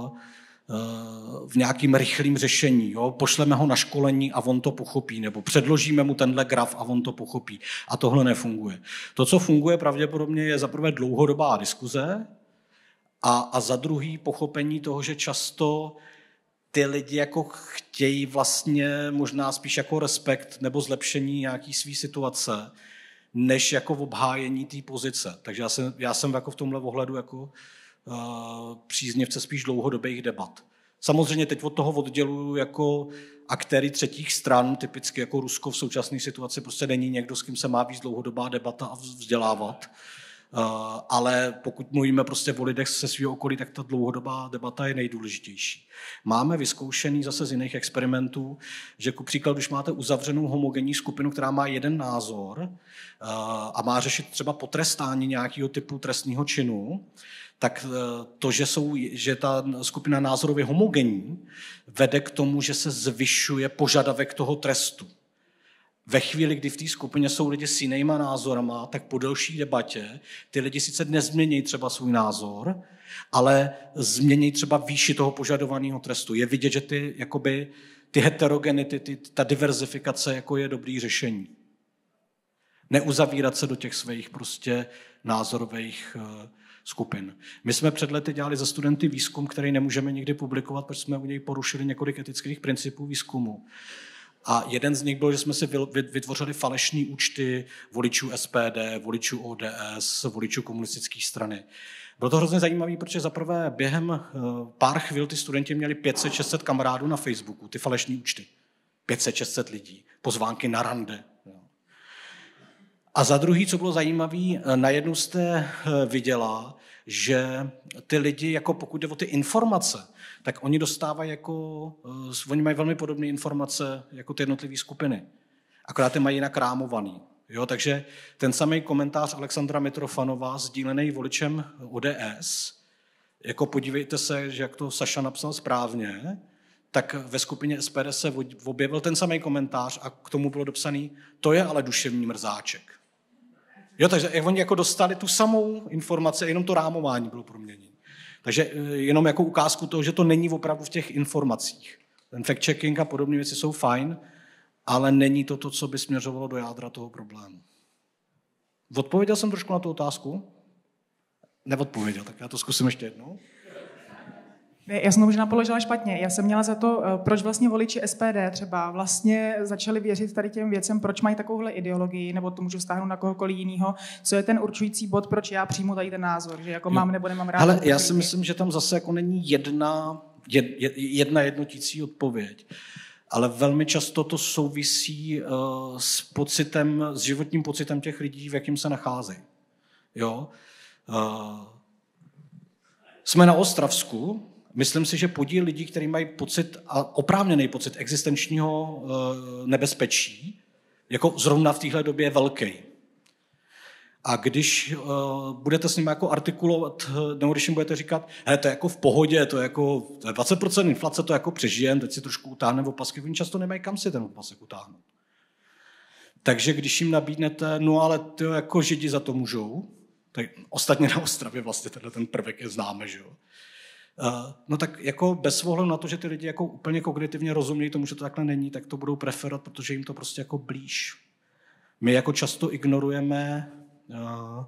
v nějakým rychlým řešení. Jo? Pošleme ho na školení a on to pochopí, nebo předložíme mu tenhle graf a on to pochopí. A tohle nefunguje. To, co funguje pravděpodobně, je za prvé dlouhodobá diskuze a, a za druhý pochopení toho, že často ty lidi jako chtějí vlastně možná spíš jako respekt nebo zlepšení nějaký svý situace, než jako obhájení té pozice. Takže já jsem, já jsem jako v tomhle ohledu jako příznivce spíš dlouhodobých debat. Samozřejmě teď od toho odděluju jako aktéry třetích stran, typicky jako Rusko v současné situaci, prostě není někdo, s kým se má víc dlouhodobá debata a vzdělávat. Ale pokud mluvíme prostě o lidech se svého okolí, tak ta dlouhodobá debata je nejdůležitější. Máme vyzkoušený zase z jiných experimentů, že ku příkladu, když máte uzavřenou homogenní skupinu, která má jeden názor a má řešit třeba potrestání nějakého typu trestního činu, tak to, že, jsou, že ta skupina názorově homogenní, vede k tomu, že se zvyšuje požadavek toho trestu. Ve chvíli, kdy v té skupině jsou lidi s jinýma názorama, tak po delší debatě ty lidi sice nezmění třeba svůj názor, ale změní třeba výši toho požadovaného trestu. Je vidět, že ty, jakoby, ty heterogenity, ty, ta diverzifikace jako je dobrý řešení. Neuzavírat se do těch svých prostě názorových uh, skupin. My jsme před lety dělali za studenty výzkum, který nemůžeme nikdy publikovat, protože jsme u něj porušili několik etických principů výzkumu. A jeden z nich byl, že jsme si vytvořili falešné účty voličů S P D, voličů O D S, voličů komunistické strany. Bylo to hrozně zajímavé, protože zaprvé během pár chvil ty studenti měli pět set šest set kamarádů na Facebooku, ty falešné účty. pět set šest set lidí, pozvánky na rande. A za druhý, co bylo zajímavé, najednou jste viděla, že ty lidi, jako pokud jde o ty informace, tak oni dostávají jako, oni mají velmi podobné informace jako ty jednotlivé skupiny. Akorát je mají jinak rámovaný. Jo, takže ten samý komentář Alexandra Mitrofanova, sdílený voličem O D S, jako podívejte se, že jak to Saša napsal správně, tak ve skupině S P D se objevil ten samý komentář a k tomu bylo dopsaný, to je ale duševní mrzáček. Jo, takže oni jako dostali tu samou informaci, jenom to rámování bylo proměněné. Takže jenom jako ukázku toho, že to není opravdu v těch informacích. Ten fact-checking a podobné věci jsou fajn, ale není to to, co by směřovalo do jádra toho problému. Odpověděl jsem trošku na tu otázku? Neodpověděl, tak já to zkusím ještě jednou. Já jsem to možná položila špatně. Já jsem měla za to, proč vlastně voliči S P D třeba vlastně začali věřit tady těm věcem, proč mají takovouhle ideologii, nebo to můžu vztáhnout na kohokoliv jiného. Co je ten určující bod, proč já přijmu tady ten názor, že jako jo. mám nebo nemám rád. Ale já si myslím, že tam zase jako není jedna jedna jednotící odpověď. Ale velmi často to souvisí uh, s pocitem, s životním pocitem těch lidí, v jakým se nacházejí. Jo? Uh, jsme na Ostravsku. Myslím si, že podíl lidí, kteří mají pocit, a oprávněný pocit existenčního uh, nebezpečí, jako zrovna v téhle době je velký. A když uh, budete s nimi jako artikulovat, nebo když jim budete říkat, he, to je jako v pohodě, to je jako to je dvacet procent inflace, to jako přežijem, teď si trošku utáhneme opasky, oni často nemají kam si ten opasek utáhnout. Takže když jim nabídnete, no ale ty jako Židi za to můžou, tak ostatně na Ostravě vlastně tenhle ten prvek je známe, že jo. Uh, no tak jako bez ohledu na to, že ty lidi jako úplně kognitivně rozumějí tomu, že to takhle není, tak to budou preferovat, protože jim to prostě jako blíž. My jako často ignorujeme uh,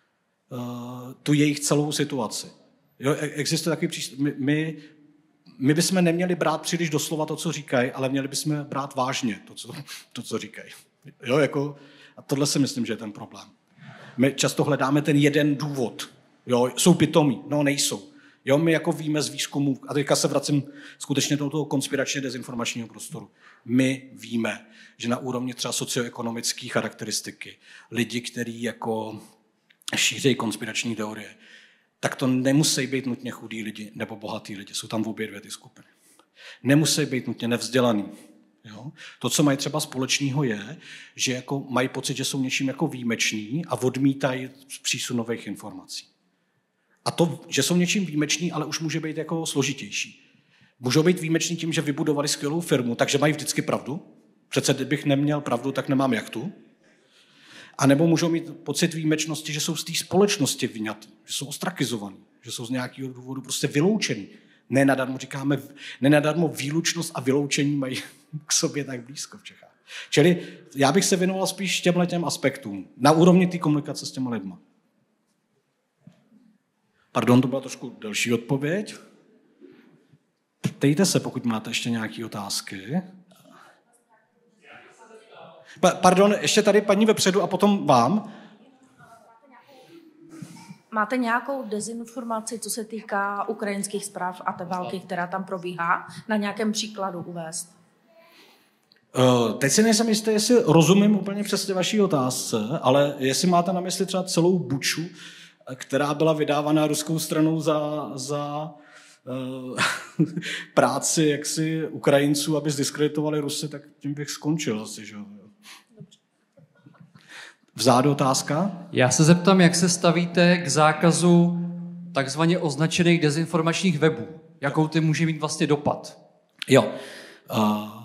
uh, tu jejich celou situaci. Jo, existuje takový přístup. My, my, my bychom neměli brát příliš doslova to, co říkají, ale měli bychom brát vážně to, co, to, co říkají. Jo, jako, a tohle si myslím, že je ten problém. My často hledáme ten jeden důvod. Jo, jsou pitomí, no nejsou. Jo, my jako víme z výzkumu, a teďka se vracím skutečně do toho konspiračně dezinformačního prostoru. My víme, že na úrovni třeba socioekonomické charakteristiky lidi, kteří jako šířejí konspirační teorie, tak to nemusí být nutně chudí lidi nebo bohatí lidi. Jsou tam v obě dvě ty skupiny. Nemusí být nutně nevzdělaný. Jo? To, co mají třeba společného, je, že jako mají pocit, že jsou něčím jako výjimeční a odmítají přísun nových informací. A to, že jsou něčím výjimeční, ale už může být jako složitější. Můžou být výjimeční tím, že vybudovali skvělou firmu, takže mají vždycky pravdu. Přece kdybych neměl pravdu, tak nemám jachtu. A nebo můžou mít pocit výjimečnosti, že jsou z té společnosti vyňatý, že jsou ostrakizovaní, že jsou z nějakého důvodu prostě vyloučení. Nenadarmo říkáme, nenadarmo výlučnost a vyloučení mají k sobě tak blízko v Čechách. Čili já bych se věnoval spíš těmhletěm aspektům na úrovni té komunikace s těma lidma. Pardon, to byla trošku delší odpověď. Ptejte se, pokud máte ještě nějaké otázky. Pa, pardon, ještě tady paní vepředu a potom vám. Máte nějakou dezinformaci, co se týká ukrajinských zpráv a té války, která tam probíhá? Na nějakém příkladu uvést? Uh, teď si nejsem jistý, jestli rozumím úplně přesně vaší otázce, ale jestli máte na mysli třeba celou Buču, která byla vydávaná ruskou stranou za, za uh, práci jaksi Ukrajinců, aby zdiskreditovali Rusy, tak tím bych skončil asi, že jo. Vzádu otázka? Já se zeptám, jak se stavíte k zákazu takzvaně označených dezinformačních webů. Jakou ty může mít vlastně dopad? Jo. Uh,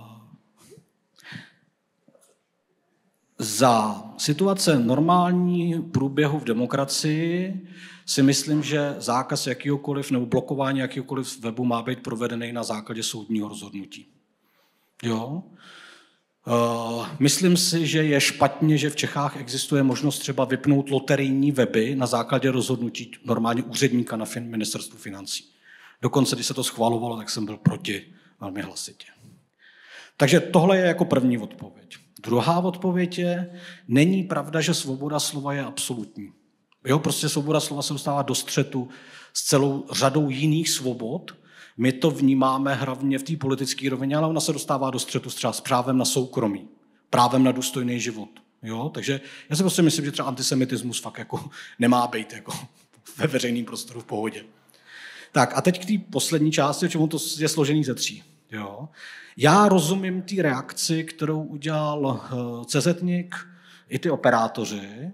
za situace normální průběhu v demokracii si myslím, že zákaz jakýhokoliv nebo blokování jakýhokoliv webu má být provedený na základě soudního rozhodnutí. Jo? Uh, myslím si, že je špatně, že v Čechách existuje možnost třeba vypnout loterijní weby na základě rozhodnutí normálně úředníka na fin- ministerstvu financí. Dokonce, když se to schvalovalo, tak jsem byl proti velmi hlasitě. Takže tohle je jako první odpověď. Druhá odpověď je, není pravda, že svoboda slova je absolutní. Jo, prostě svoboda slova se dostává do střetu s celou řadou jiných svobod. My to vnímáme hlavně v té politické rovině, ale ona se dostává do střetu třeba s právem na soukromí, právem na důstojný život. Jo? Takže já si prostě myslím, že třeba antisemitismus fakt jako nemá být jako ve veřejném prostoru v pohodě. Tak a teď k té poslední části, čemu to je složený ze tří. Jo? Já rozumím té reakci, kterou udělal CZník i ty operátoři.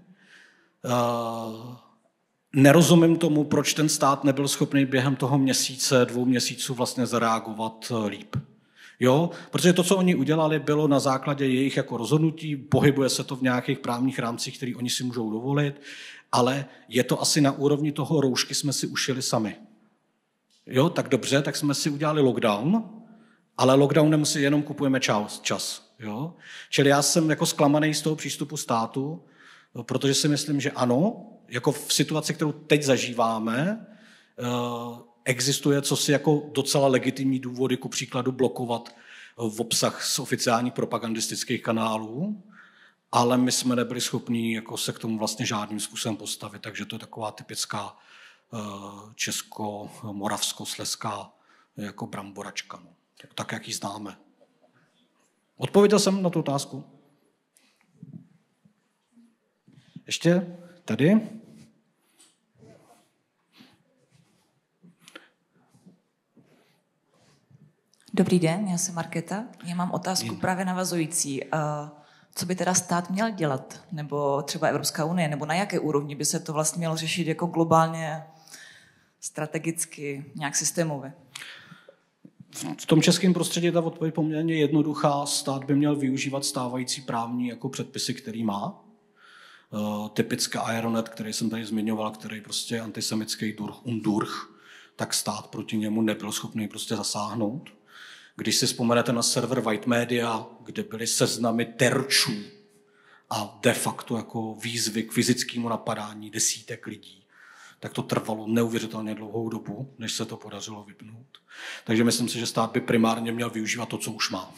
Nerozumím tomu, proč ten stát nebyl schopný během toho měsíce, dvou měsíců vlastně zareagovat líp. Jo? Protože to, co oni udělali, bylo na základě jejich jako rozhodnutí, pohybuje se to v nějakých právních rámcích, které oni si můžou dovolit, ale je to asi na úrovni toho roušky jsme si ušili sami. Jo, tak dobře, tak jsme si udělali lockdown, ale lockdownem si jenom kupujeme čas. čas jo? Čili já jsem jako zklamaný z toho přístupu státu, protože si myslím, že ano, jako v situaci, kterou teď zažíváme, existuje cosi jako docela legitimní důvody, ku příkladu blokovat v obsah z oficiálních propagandistických kanálů, ale my jsme nebyli schopni jako se k tomu vlastně žádným způsobem postavit, takže to je taková typická česko-moravsko-slezská jako bramboračka. No. Tak, tak, jak ji známe. Odpověděl jsem na tu otázku? Ještě tady? Dobrý den, já jsem Markéta. Já mám otázku Jen. právě navazující. Co by teda stát měl dělat? Nebo třeba Evropská unie? Nebo na jaké úrovni by se to vlastně mělo řešit jako globálně, strategicky, nějak systémově? V tom českém prostředí je ta odpověď poměrně jednoduchá. Stát by měl využívat stávající právní jako předpisy, který má. Uh, typické Aeronet, který jsem tady zmiňoval, který prostě je antisemický durch und durch, tak stát proti němu nebyl schopný prostě zasáhnout. Když si vzpomenete na server White Media, kde byly seznamy terčů a de facto jako výzvy k fyzickému napadání desítek lidí, tak to trvalo neuvěřitelně dlouhou dobu, než se to podařilo vypnout. Takže myslím si, že stát by primárně měl využívat to, co už má.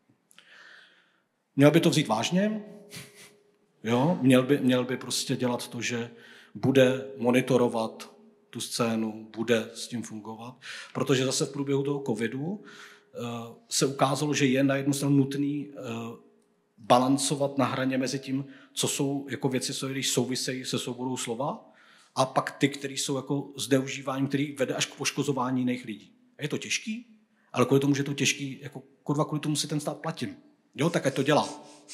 Měl by to vzít vážně, jo? Měl by, měl by prostě dělat to, že bude monitorovat tu scénu, bude s tím fungovat, protože zase v průběhu toho covidu se ukázalo, že je na jednu stranu nutný balancovat na hraně mezi tím, co jsou jako věci, které souvisejí se svobodou slova, a pak ty, které jsou jako zneužíváním, který vede až k poškozování jiných lidí. A je to těžký, ale kvůli tomu, že je to těžký, jako kurva, kvůli tomu si ten stát platím. Jo, tak ať to dělá.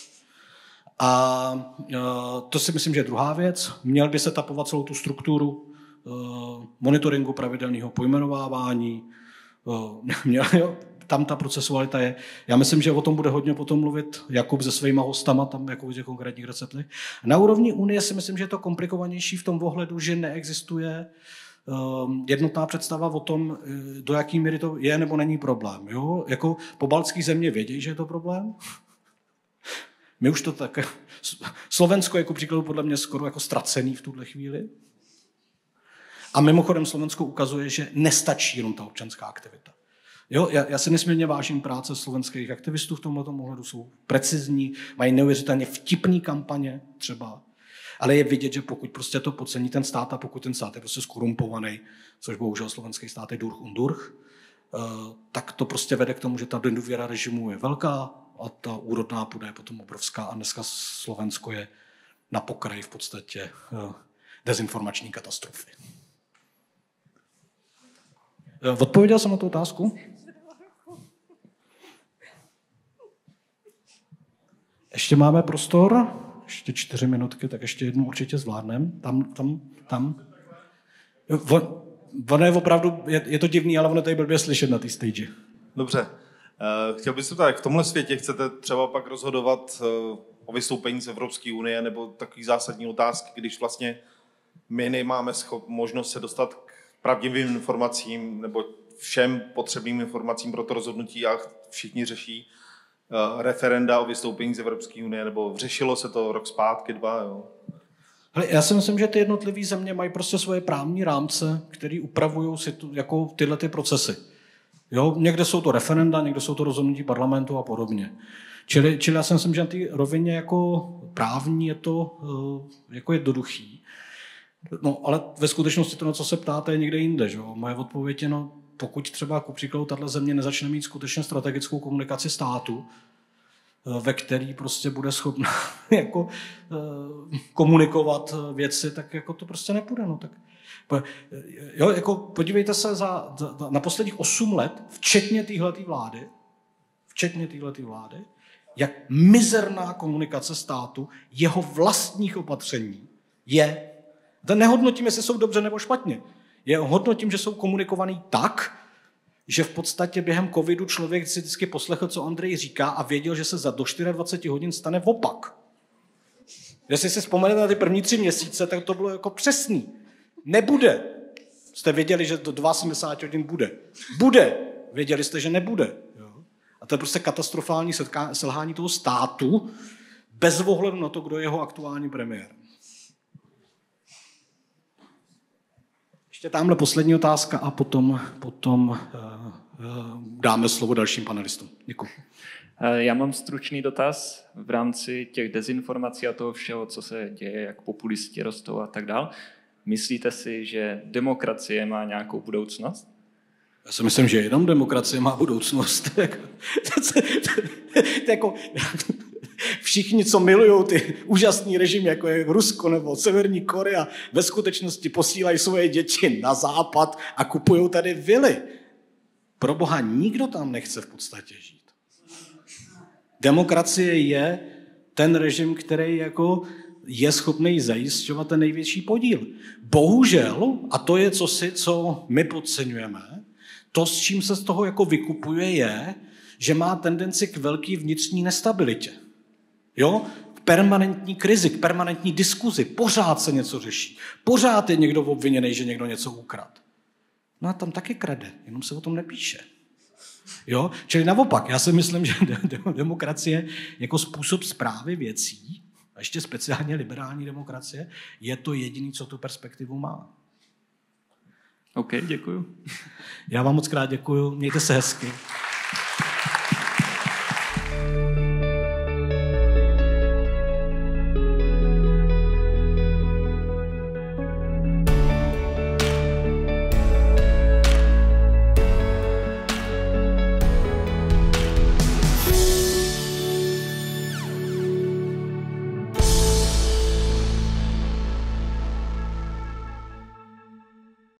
A to si myslím, že je druhá věc. Měl by se tapovat celou tu strukturu monitoringu pravidelného pojmenovávání. Měl, jo, tam ta procesualita je. Já myslím, že o tom bude hodně potom mluvit Jakub se svýma hostama, tam jako v těch konkrétních receptech. Na úrovni Unie si myslím, že je to komplikovanější v tom ohledu, že neexistuje um, jednotná představa o tom, do jaký míry to je nebo není problém. Jo? Jako pobaltský země vědí, že je to problém. My už to tak... Slovensko jako příkladu podle mě skoro jako ztracený v tuhle chvíli. A mimochodem Slovensko ukazuje, že nestačí jenom ta občanská aktivita. Jo, já, já si nesmírně vážím práce slovenských aktivistů v tomto ohledu, jsou precizní, mají neuvěřitelně vtipný kampaně třeba, ale je vidět, že pokud prostě to podcení ten stát a pokud ten stát je prostě skorumpovaný, což bohužel slovenský stát je durch und durch, tak to prostě vede k tomu, že ta nedůvěra režimu je velká a ta úrodná půda je potom obrovská a dneska Slovensko je na pokraji v podstatě dezinformační katastrofy. Odpověděl jsem na tu otázku? Ještě máme prostor, ještě čtyři minutky, tak ještě jednu určitě zvládneme. Tam, tam, tam. On, ono je opravdu, je, je to divný, ale ono tady blbě slyšet na té stage. Dobře. Chtěl bych se tak, v tomhle světě chcete třeba pak rozhodovat o vystoupení z Evropské unie nebo takový zásadní otázky, když vlastně my nemáme schop, možnost se dostat k pravdivým informacím nebo všem potřebným informacím pro to rozhodnutí a všichni řeší uh, referenda o vystoupení z Evropské unie, nebo řešilo se to rok zpátky, dva, jo? Hele, já si myslím, že ty jednotlivé země mají prostě svoje právní rámce, které upravují si tu, jako tyhle ty procesy. Jo? Někde jsou to referenda, někde jsou to rozhodnutí parlamentu a podobně. Čili, čili já si myslím, že na té rovině jako právní je to uh, jako jednoduchý. No, ale ve skutečnosti to, na co se ptáte, je někde jinde. Že? Moje odpověď je, no, pokud třeba ku příkladu tato země nezačne mít skutečně strategickou komunikaci státu, ve který prostě bude schopna jako, komunikovat věci, tak jako to prostě nepůjde. No, tak, jo, jako podívejte se za, za, na posledních osm let, včetně téhletý vlády, včetně téhletý vlády, jak mizerná komunikace státu, jeho vlastních opatření je. Nehodnotím, jestli jsou dobře nebo špatně. Je hodnotím, že jsou komunikovaný tak, že v podstatě během covidu člověk si vždycky poslechl, co Andrej říká a věděl, že se za do dvacet čtyři hodin stane opak. Jestli si vzpomenete na ty první tři měsíce, tak to bylo jako přesný. Nebude. Jste věděli, že do osmdesát hodin bude. Bude. Věděli jste, že nebude. Jo? A to je prostě katastrofální selhání toho státu bez ohledu na to, kdo je jeho aktuální premiér. Ještě tamhle poslední otázka a potom, potom uh, uh, dáme slovo dalším panelistům. Děkuji. Já mám stručný dotaz v rámci těch dezinformací a toho všeho, co se děje, jak populisti rostou a tak dál. Myslíte si, že demokracie má nějakou budoucnost? Já si myslím, že jenom demokracie má budoucnost. jako, všichni, co milují ty úžasný režimy, jako je Rusko nebo Severní Korea, ve skutečnosti posílají svoje děti na západ a kupují tady vily. Pro boha nikdo tam nechce v podstatě žít. Demokracie je ten režim, který jako je schopný zajišťovat ten největší podíl. Bohužel, a to je cosi, co my podceňujeme, to, s čím se z toho jako vykupuje, je, že má tendenci k velké vnitřní nestabilitě. Jo? K permanentní krizi, k permanentní diskuzi. Pořád se něco řeší. Pořád je někdo obviněný, že někdo něco ukradl. No a tam taky krade, jenom se o tom nepíše. Jo? Čili naopak, já si myslím, že demokracie jako způsob správy věcí, a ještě speciálně liberální demokracie, je to jediné, co tu perspektivu má. OK, děkuju. Já vám moc krát děkuju, mějte se hezky.